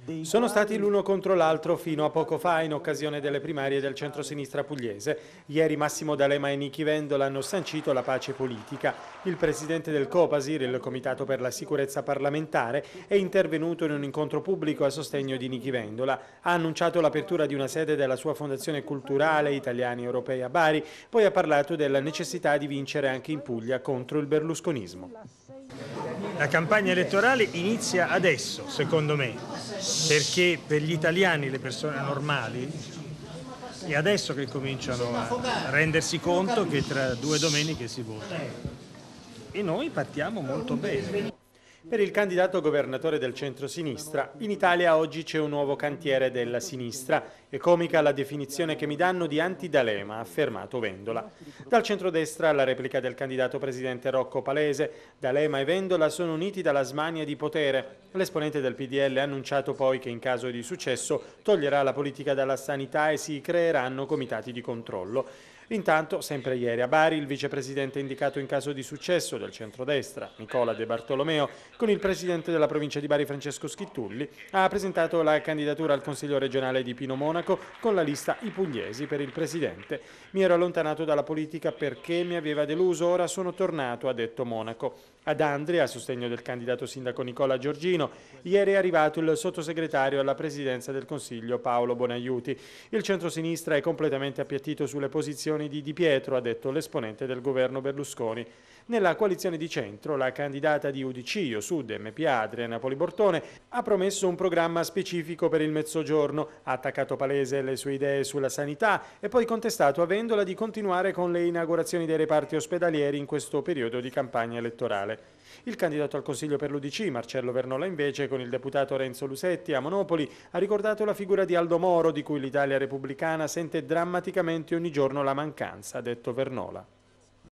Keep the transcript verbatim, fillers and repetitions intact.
Sono stati l'uno contro l'altro fino a poco fa in occasione delle primarie del centro-sinistra pugliese. Ieri Massimo D'Alema e Nichi Vendola hanno sancito la pace politica. Il presidente del Copasir, il Comitato per la Sicurezza Parlamentare, è intervenuto in un incontro pubblico a sostegno di Nichi Vendola. Ha annunciato l'apertura di una sede della sua fondazione culturale Italiani Europei a Bari, poi ha parlato della necessità di vincere anche in Puglia contro il berlusconismo. La campagna elettorale inizia adesso, secondo me, perché per gli italiani, le persone normali, è adesso che cominciano a rendersi conto che tra due domeniche si vota. E noi partiamo molto bene. Per il candidato governatore del centro-sinistra, in Italia oggi c'è un nuovo cantiere della sinistra. È comica la definizione che mi danno di anti-D'Alema, ha affermato Vendola. Dal centrodestra la replica del candidato presidente Rocco Palese. D'Alema e Vendola sono uniti dalla smania di potere. L'esponente del P D L ha annunciato poi che in caso di successo toglierà la politica dalla sanità e si creeranno comitati di controllo. Intanto, sempre ieri a Bari, il vicepresidente indicato in caso di successo del centrodestra, Nicola De Bartolomeo, con il presidente della provincia di Bari, Francesco Schittulli, ha presentato la candidatura al Consiglio regionale di Pino Monaco con la lista I Pugliesi per il presidente. Mi ero allontanato dalla politica perché mi aveva deluso, ora sono tornato, ha detto Monaco. Ad Andria, a sostegno del candidato sindaco Nicola Giorgino, ieri è arrivato il sottosegretario alla presidenza del Consiglio Paolo Bonaiuti. Il centrosinistra è completamente appiattito sulle posizioni di Di Pietro, ha detto l'esponente del governo Berlusconi. Nella coalizione di centro, la candidata di U D C, Io Sud, M P A, Adriana Poli Bortone, ha promesso un programma specifico per il Mezzogiorno, ha attaccato Palese le sue idee sulla sanità e poi contestato a Vendola di continuare con le inaugurazioni dei reparti ospedalieri in questo periodo di campagna elettorale. Il candidato al Consiglio per l'U D C, Marcello Vernola, invece, con il deputato Renzo Lusetti a Monopoli, ha ricordato la figura di Aldo Moro, di cui l'Italia repubblicana sente drammaticamente ogni giorno la mancanza, ha detto Vernola.